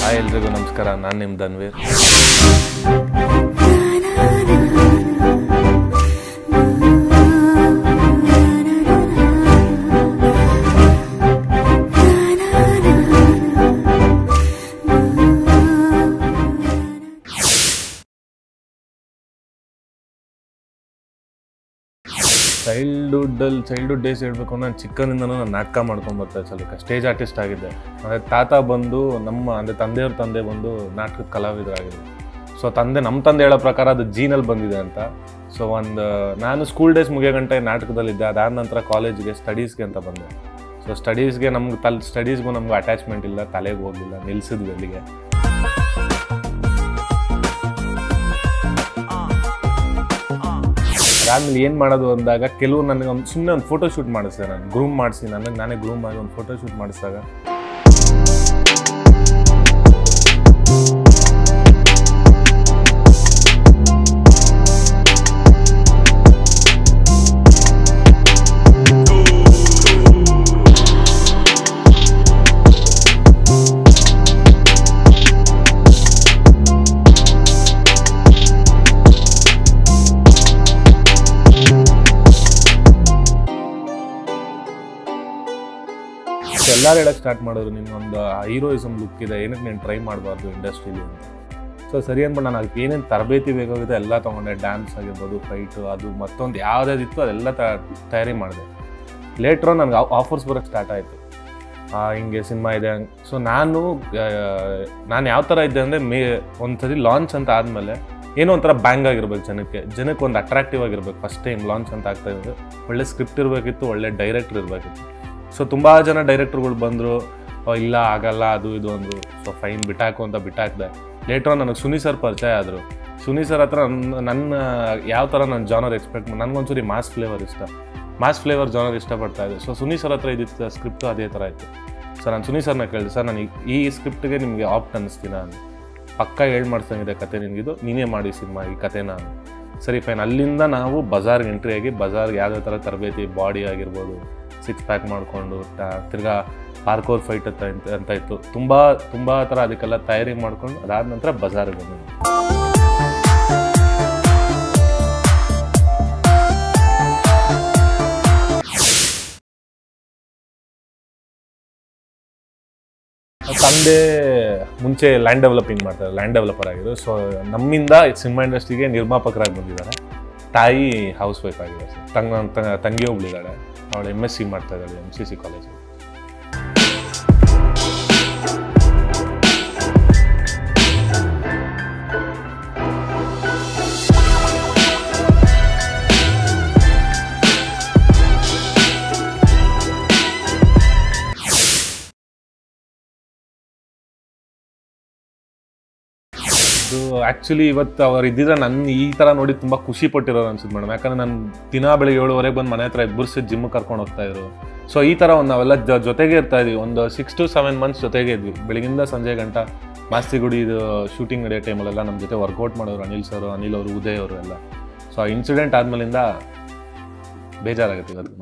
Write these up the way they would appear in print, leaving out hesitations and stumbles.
Hi ಎಲ್ರಿಗೂ ನಮಸ್ಕಾರ, ನಾನು ನಿಮ್ಮ ಧನ್ವೀರ್. ಚೈಲ್ಡ್ಹುಡ್ ಡೇಸ್ ಹೇಳ್ಬೇಕು, ನಾನು ಚಿಕ್ಕನಿಂದನೂ ನಾನು ನಾಟಕ ಮಾಡ್ಕೊಂಡು ಬರ್ತಾ ಇದ್ದೆ. ಸ್ಟೇಜ್ ಆರ್ಟಿಸ್ಟ್ ಆಗಿದ್ದೆ. ಅಂದರೆ ತಾತ ಬಂದು ತಂದೆಯವ್ರ ತಂದೆ ಬಂದು ನಾಟಕದ ಕಲಾವಿದರಾಗಿದ್ದರು. ಸೊ ನಮ್ಮ ತಂದೆ ಹೇಳೋ ಪ್ರಕಾರ ಅದು ಜೀನಲ್ಲಿ ಬಂದಿದೆ ಅಂತ. ಸೊ ನಾನು ಸ್ಕೂಲ್ ಡೇಸ್ ಮುಗಿಯೋ ಗಂಟೆ ನಾಟಕದಲ್ಲಿದ್ದೆ. ಅದಾದ ನಂತರ ಕಾಲೇಜ್ಗೆ ಸ್ಟಡೀಸ್ಗೆ ಅಂತ ಬಂದೆ. ಸೊ ಸ್ಟಡೀಸ್ಗೂ ನಮ್ಗೆ ಅಟ್ಯಾಚ್ಮೆಂಟ್ ಇಲ್ಲ, ತಲೆಗೆ ಹೋಗಲಿಲ್ಲ, ನಿಲ್ಲಿಸಿದ್ವಿ ಅಲ್ಲಿಗೆ. ಅದಾದ್ಮೇಲೆ ಏನು ಮಾಡೋದು ಅಂದಾಗ ಕೆಲವು ನನಗೆ ಸುಮ್ಮನೆ ಒಂದು ಫೋಟೋ ಶೂಟ್ ಮಾಡಿಸಿದೆ. ನಾನು ಗ್ರೂಮ್ ಮಾಡಿಸಿ ನಾನೇ ಗ್ರೂಮ್ ಆಗಿ ಒಂದು ಫೋಟೋ ಶೂಟ್ ಮಾಡಿಸಿದಾಗ ಎಲ್ಲರೂ ಹೇಳಕ್ಕೆ ಸ್ಟಾರ್ಟ್ ಮಾಡಿದ್ರು, ನಿನ್ನೊಂದು ಹೀರೋಯಿಸಮ್ ಲುಕ್ ಇದೆ, ಏನಕ್ಕೆ ನೀನು ಟ್ರೈ ಮಾಡಬಾರ್ದು ಇಂಡಸ್ಟ್ರೀಲಿ ಅಂತ. ಸೊ ಸರಿ ಅಂದ್ಬಿಟ್ಟು ನಾನು ಅದಕ್ಕೆ ಏನೇನು ತರಬೇತಿ ಬೇಕಾಗಿದೆ ಎಲ್ಲ ತೊಗೊಂಡೆ. ಡ್ಯಾನ್ಸ್ ಆಗಿರ್ಬೋದು, ಫೈಟು, ಅದು ಮತ್ತೊಂದು ಯಾವುದಿತ್ತು ಅದೆಲ್ಲ ತಯಾರಿ ಮಾಡಿದೆ. ಲೇಟ್ರು ನನಗೆ ಆಫರ್ಸ್ ಬರೋಕ್ಕೆ ಸ್ಟಾರ್ಟ್ ಆಯಿತು, ಹಿಂಗೆ ಸಿನಿಮಾ ಇದೆ. ಸೊ ನಾನು ಯಾವ ಥರ ಇದ್ದೆ ಅಂದರೆ ಒಂದು ಸರಿ ಲಾಂಚ್ ಅಂತ ಆದಮೇಲೆ ಏನೋ ಒಂಥರ ಬ್ಯಾಂಗ್ ಆಗಿರ್ಬೇಕು, ಜನಕ್ಕೆ ಒಂದು ಅಟ್ರಾಕ್ಟಿವ್ ಆಗಿರ್ಬೇಕು. ಫಸ್ಟ್ ಟೈಮ್ ಲಾಂಚ್ ಅಂತ ಆಗ್ತಾ ಇದ್ದು ಒಳ್ಳೆ ಸ್ಕ್ರಿಪ್ಟ್ ಇರಬೇಕಿತ್ತು, ಒಳ್ಳೆ ಡೈರೆಕ್ಟರ್ ಇರಬೇಕಿತ್ತು. ಸೊ ತುಂಬ ಜನ ಡೈರೆಕ್ಟರ್ಗಳು ಬಂದರು, ಇಲ್ಲ ಆಗಲ್ಲ ಅದು ಇದು ಅಂದರು. ಸೊ ಫೈನ್ ಬಿಟ್ಟಾಕು ಅಂತ ಬಿಟ್ಟಾಕ್ದೆ. ಲೇಟ್ರ್ ನನಗೆ ಸುನಿ ಸರ್ ಪರಿಚಯ ಆದರು. ಸುನಿ ಸರ್ ಹತ್ರ ನನ್ನ ಯಾವ ಥರ ನಾನು ಜಾನರ್ ಎಕ್ಸ್ಪೆಕ್ಟ್ ನನಗೊಂಚೂರಿ ಮಾಸ್ ಫ್ಲೇವರ್ ಜಾನರ್ ಇಷ್ಟಪಡ್ತಾ ಇದ್ದೆ. ಸೊ ಸುನಿ ಸರ್ ಹತ್ರ ಇದ್ದಿತ್ತು ಸ್ಕ್ರಿಪ್ಟು ಅದೇ ಥರ ಇತ್ತು. ಸೊ ನಾನು ಸುನಿ ಸರ್ನ ಕೇಳಿದೆ, ಸರ್ ನಾನು ಈ ಸ್ಕ್ರಿಪ್ಟಿಗೆ ನಿಮಗೆ ಆಪ್ಟ್ ಅನ್ನಿಸ್ತೀನ ಅಂತ. ಪಕ್ಕ ಮಾಡ್ಸಂಗಿದೆ ಕತೆ, ನಿನಗಿದು ನೀನೇ ಮಾಡಿ ಸಿನಿಮಾ ಈ ಕತೆನ. ಸರಿ ಫೈನ್. ಅಲ್ಲಿಂದ ನಾವು ಬಜಾರ್ಗೆ ಎಂಟ್ರಿ ಆಗಿ ಬಜಾರ್ಗೆ ಯಾವುದೇ ಥರ ತರಬೇತಿ, ಬಾಡಿ ಆಗಿರ್ಬೋದು, 6 ಪ್ಯಾಕ್ ಮಾಡಿಕೊಂಡು ತಿರ್ಗಾ ಪಾರ್ಕೋರ್ ಫೈಟ್ ಅಂತ ಇತ್ತು. ತುಂಬ ಥರ ಅದಕ್ಕೆಲ್ಲ ತಯಾರಿ ಮಾಡ್ಕೊಂಡು ಅದಾದ ನಂತರ ಬಜಾರ್ಗೆ ಬಂದಿದ್ದೆ. ತಂದೆ ಮುಂಚೆ ಲ್ಯಾಂಡ್ ಡೆವಲಪರ್ ಆಗಿದ್ರು. ಸೊ ನಮ್ಮಿಂದ ಸಿನಿಮಾ ಇಂಡಸ್ಟ್ರಿಗೆ ನಿರ್ಮಾಪಕರಾಗಿ ಬಂದಿದ್ದಾರೆ. ತಾಯಿ ಹೌಸ್ ವೈಫ್ ಆಗಿದ್ದಾರೆ. ತಂಗಿ ಒಬ್ಳಿದ್ದಾಳೆ, ಅವಳು MSc ಮಾಡ್ತಾ ಇದ್ದಾಳೆ MCC ಕಾಲೇಜು. ಅದು ಆ್ಯಕ್ಚುಲಿ ಇವತ್ತು ಅವ್ರು ಇದ್ದಿದ್ರೆ ನನ್ನ ಈ ಥರ ನೋಡಿ ತುಂಬ ಖುಷಿ ಪಟ್ಟಿರೋರು ಅನ್ಸುತ್ತೆ ಮೇಡಮ್. ಯಾಕಂದರೆ ನಾನು ದಿನ ಬೆಳಿಗ್ಗೆ 7:30 ಬಂದು ಮನೆ ಹತ್ರ ಎಬ್ಬರಿಸಿ ಜಿಮ್ಗೆ ಕರ್ಕೊಂಡು ಹೋಗ್ತಾಯಿದ್ರು. ಸೊ ಈ ಥರ ನಾವೆಲ್ಲ ಜೊತೆಗೆ ಇರ್ತಾ ಇದ್ವಿ. ಒಂದು 6 to 7 months ಜೊತೆಗೆ ಇದ್ವಿ. ಬೆಳಗಿಂದ ಸಂಜೆ ಗಂಟ ಮಾಸ್ತಿಗುಡಿದು ಶೂಟಿಂಗ್ ನಡೆಯೋ ಟೈಮಲ್ಲೆಲ್ಲ ನಮ್ಮ ಜೊತೆ ವರ್ಕೌಟ್ ಮಾಡೋರು ಅನಿಲ್ ಅವರು, ಉದಯ್ ಅವರು ಎಲ್ಲ. ಸೊ ಆ ಇನ್ಸಿಡೆಂಟ್ ಆದಮೇಲಿಂದ ಬೇಜಾರಾಗುತ್ತೆ ಇವತ್ತು.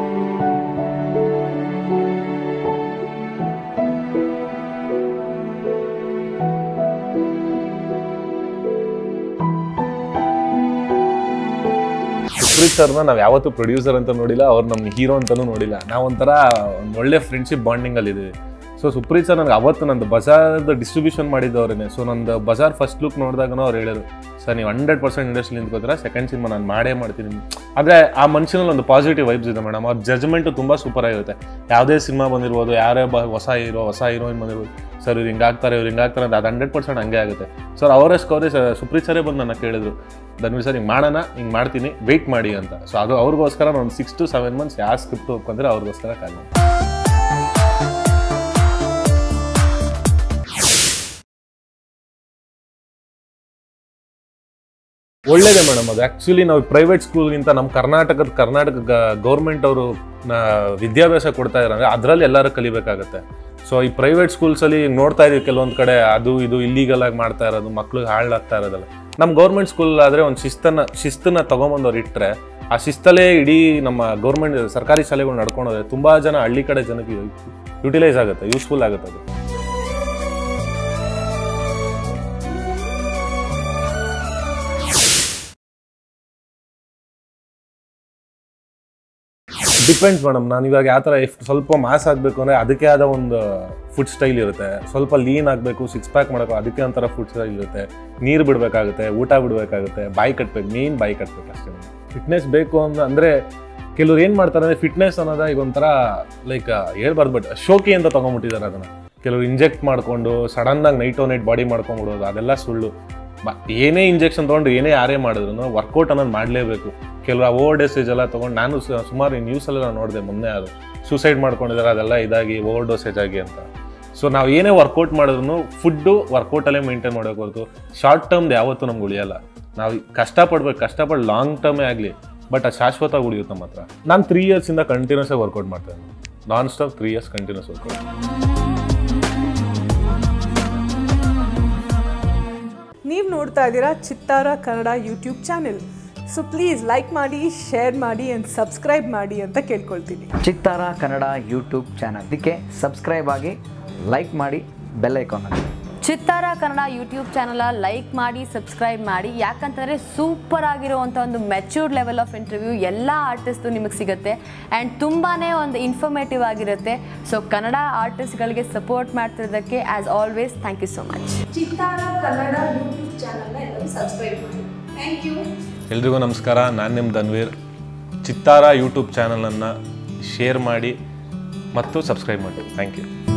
ಸುಪ್ರೀತ್ ಸರ್ನ ನಾವು ಯಾವತ್ತೂ ಪ್ರೊಡ್ಯೂಸರ್ ಅಂತ ನೋಡಿಲ್ಲ, ಅವ್ರು ನಮ್ಮ ಹೀರೋ ಅಂತಲೂ ನೋಡಿಲ್ಲ. ನಾವೊಂಥರ ಒಂದು ಒಳ್ಳೆ ಫ್ರೆಂಡ್ಶಿಪ್ ಬಾಂಡಿಂಗಲ್ಲಿ ಇದ್ದೀವಿ. ಸೊ ಸುಪ್ರೀತ್ ಸರ್ ನನಗೆ ಅವತ್ತು ನಂದು ಬಜಾರ್ದು ಡಿಸ್ಟ್ರಿಬ್ಯೂಷನ್ ಮಾಡಿದ್ದವ್ರೇ. ಸೊ ನಂದು ಬಜಾರ್ ಫಸ್ಟ್ ಲುಕ್ ನೋಡಿದಾಗೂ ಅವ್ರು ಹೇಳಿದ್ರು, ಸರ್ ನೀವು 100% ಇಂಡಸ್ಟ್ರಿ ನಿಂತ್ಕೋತೀರ, ಸೆಕೆಂಡ್ ಸಿನಿಮಾ ನಾನು ಮಾಡೇ ಮಾಡ್ತೀನಿ. ಆದರೆ ಆ ಮನುಷ್ಯನಲ್ಲಿ ಒಂದು ಪಾಸಿಟಿವ್ ವೈಬ್ಸ್ ಇದೆ ಮೇಡಮ್. ಅವ್ರ ಜಜ್ಮೆಂಟು ತುಂಬ ಸೂಪರ್ ಆಗಿರುತ್ತೆ. ಯಾವುದೇ ಸಿನಿಮಾ ಬಂದಿರ್ಬೋದು, ಯಾರೇ ಹೊಸ ಹೀರೋಯಿನ್ ಬಂದಿರ್ಬೋದು, ಸರ್ ಇವ್ರು ಹಿಂಗಾಗ್ತಾರೆ ಅಂತ ಅದು 100% ಹಂಗೆ ಆಗುತ್ತೆ. ಸರ್ ಅವರೇ ಸುಪ್ರೀತ್ ಸರೇ ಬಂದು ನನ್ನ ಕೇಳಿದ್ರು, ಧನ್ವೀರ್ ಸರ್ ಹಿಂಗೆ ಮಾಡೋಣ, ಹಿಂಗೆ ಮಾಡ್ತೀನಿ, ವೆಯ್ಟ್ ಮಾಡಿ ಅಂತ. ಸೊ ಅದು ಅವ್ರಿಗೋಸ್ಕರ ನಾನು 6 to 7 months ಯಾವ ಸ್ಕ್ರಿಪ್ಟ್ ಒಪ್ಕೊಂಡ್ರೆ ಅವ್ರಿಗೋಸ್ಕರ ಕಾಲ. ಒಳ್ಳೇದೇ ಮೇಡಮ್. ಅದು ಆ್ಯಕ್ಚುಲಿ ನಾವು ಪ್ರೈವೇಟ್ ಸ್ಕೂಲ್ಗಿಂತ ನಮ್ಮ ಕರ್ನಾಟಕ ಗೌರ್ಮೆಂಟ್ ಅವರು ವಿದ್ಯಾಭ್ಯಾಸ ಕೊಡ್ತಾ ಇದ್ದಾರೆ, ಅದರಲ್ಲಿ ಎಲ್ಲರೂ ಕಲಿಬೇಕಾಗತ್ತೆ. ಸೊ ಈ ಪ್ರೈವೇಟ್ ಸ್ಕೂಲ್ಸಲ್ಲಿ ನೋಡ್ತಾ ಇದೀವಿ ಕೆಲವೊಂದು ಕಡೆ ಅದು ಇದು ಇಲ್ಲೀಗಲ್ ಆಗಿ ಮಾಡ್ತಾ ಇರೋದು, ಮಕ್ಳಿಗೆ ಹಾಳಾಗ್ತಾ ಇರೋದಲ್ಲ. ನಮ್ಮ ಗೌರ್ಮೆಂಟ್ ಸ್ಕೂಲ್ ಆದರೆ ಒಂದು ಶಿಸ್ತನ್ನ ತೊಗೊಂಬಂದವ್ರು ಇಟ್ಟರೆ ಆ ಶಿಸ್ತಲ್ಲೇ ಇಡೀ ನಮ್ಮ ಗೌರ್ಮೆಂಟ್ ಸರ್ಕಾರಿ ಶಾಲೆಗಳು ನಡ್ಕೊಂಡೋದ್ರೆ ತುಂಬ ಜನ ಹಳ್ಳಿ ಕಡೆ ಜನಕ್ಕೆ ಯುಟಿಲೈಸ್ ಆಗುತ್ತೆ, ಯೂಸ್ಫುಲ್ ಆಗುತ್ತೆ ಅದು. Depends madam. ನಾನು ಇವಾಗ ಯಾವ ಥರ ಸ್ವಲ್ಪ ಮಾಸ್ ಆಗಬೇಕು ಅಂದರೆ ಅದಕ್ಕೆ ಆದ ಒಂದು ಫುಡ್ ಸ್ಟೈಲ್ ಇರುತ್ತೆ. ಸ್ವಲ್ಪ ಲೀನ್ ಆಗಬೇಕು, 6 ಪ್ಯಾಕ್ ಮಾಡೋಕೆ ಅದಕ್ಕೆ ಒಂಥರ ಫುಡ್ ಸ್ಟೈಲ್ ಇರುತ್ತೆ. ನೀರು ಬಿಡಬೇಕಾಗುತ್ತೆ, ಊಟ ಬಿಡಬೇಕಾಗುತ್ತೆ, ಬಾಯಿ ಕಟ್ಟಬೇಕು, ಮೇನ್ ಬಾಯಿ ಕಟ್ಟಬೇಕು ಅಷ್ಟೇ. ಫಿಟ್ನೆಸ್ ಬೇಕು ಅಂದರೆ ಕೆಲವ್ರು ಏನು ಮಾಡ್ತಾರೆ ಅಂದರೆ ಫಿಟ್ನೆಸ್ ಅನ್ನೋದ ಈಗ ಒಂಥರ ಲೈಕ್ ಹೇಳ್ಬಾರ್ದು, ಬಟ್ ಶೋಕಿ ಅಂತ ತೊಗೊಂಡ್ಬಿಟ್ಟಿದ್ದಾರೆ ಅದನ್ನು. ಕೆಲವರು ಇಂಜೆಕ್ಟ್ ಮಾಡಿಕೊಂಡು ಸಡನ್ನಾಗಿ ನೈಟ್ ಬಾಡಿ ಮಾಡ್ಕೊಂಡ್ಬಿಡೋದು, ಅದೆಲ್ಲ ಸುಳ್ಳು. ಏನೇ ಇಂಜೆಕ್ಷನ್ ತೊಗೊಂಡು ಏನೇ ಯಾರೇ ಮಾಡಿದ್ರು ವರ್ಕೌಟ್ ಅನ್ನೋದು ಮಾಡಲೇಬೇಕು. ಕೆಲವರು ಓವರ್ ಡೋಸೇಜ್ ಎಲ್ಲ ತೊಗೊಂಡು, ನಾನು ಸುಮಾರು ನ್ಯೂಸೆಲ್ಲ ನೋಡಿದೆ ಮೊನ್ನೆ, ಅದು ಸೂಸೈಡ್ ಮಾಡ್ಕೊಂಡಿದ್ದಾರೆ ಅದೆಲ್ಲ ಇದಾಗಿ ಓವರ್ ಡೋಸೇಜ್ ಆಗಿ ಅಂತ. ಸೊ ನಾವು ಏನೇ ವರ್ಕೌಟ್ ಮಾಡಿದ್ರು ಫುಡ್ಡು ವರ್ಕೌಟಲ್ಲೇ ಮೇಂಟೈನ್ ಮಾಡೋಕೆ ಹೊರತು ಶಾರ್ಟ್ ಟರ್ಮ್ದು ಯಾವತ್ತೂ ನಮ್ಗೆ ಉಳಿಯಲ್ಲ. ನಾವು ಕಷ್ಟಪಟ್ಟು ಲಾಂಗ್ ಟರ್ಮೇ ಆಗಲಿ, ಬಟ್ ಅದು ಶಾಶ್ವತವಾಗಿ ಉಳಿಯುತ್ತೆ ನಮ್ಮ ಹತ್ರ. ನಾನು 3 ಇಯರ್ಸಿಂದ ಕಂಟಿನ್ಯೂಸ್ ಆಗಿ ವರ್ಕೌಟ್ ಮಾಡ್ತೇನೆ, non stop 3 years continuous workout. ನೀವು ನೋಡ್ತಾ ಇದ್ದೀರಾ Chittara Kannada YouTube channel. So please like ಮಾಡಿ, ಶೇರ್ ಮಾಡಿ ಆ್ಯಂಡ್ ಸಬ್ಸ್ಕ್ರೈಬ್ ಮಾಡಿ ಅಂತ ಕೇಳ್ಕೊಳ್ತೀನಿ. ಚಿತ್ತಾರ ಕನ್ನಡ ಯೂಟ್ಯೂಬ್ ಚಾನಲ್, ಇದಕ್ಕೆ ಸಬ್ಸ್ಕ್ರೈಬ್ ಆಗಿ, ಲೈಕ್ ಮಾಡಿ, ಬೆಲ್ ಐಕಾನ್ ಆಗಿ. Chittara Kannada YouTube channel like ಮಾಡಿ, ಸಬ್ಸ್ಕ್ರೈಬ್ ಮಾಡಿ. ಯಾಕಂತಂದರೆ ಸೂಪರ್ ಆಗಿರುವಂಥ ಒಂದು ಮೆಚ್ಯೂರ್ಡ್ ಲೆವೆಲ್ ಆಫ್ ಇಂಟರ್ವ್ಯೂ ಎಲ್ಲ ಆರ್ಟಿಸ್ಟು ನಿಮಗೆ ಸಿಗುತ್ತೆ ಆ್ಯಂಡ್ ತುಂಬಾ ಒಂದು ಇನ್ಫಾರ್ಮೇಟಿವ್ ಆಗಿರುತ್ತೆ. ಸೊ ಕನ್ನಡ ಆರ್ಟಿಸ್ಟ್ಗಳಿಗೆ support ಮಾಡ್ತಿರೋದಕ್ಕೆ as always thank you so much. Chittara Kannada YouTube ಚಾನಲ್ನ ಎಲ್ಲರೂ ಸಬ್ಸ್ಕ್ರೈಬ್ ಮಾಡಿ. Thank you. ಎಲ್ರಿಗೂ ನಮಸ್ಕಾರ, ನಾನು ನಿಮ್ಮ ಧನ್ವೀರ್. ಚಿತ್ತಾರ ಯೂಟ್ಯೂಬ್ ಚಾನಲನ್ನು ಶೇರ್ ಮಾಡಿ ಮತ್ತು ಸಬ್ಸ್ಕ್ರೈಬ್ ಮಾಡಿ. Thank you.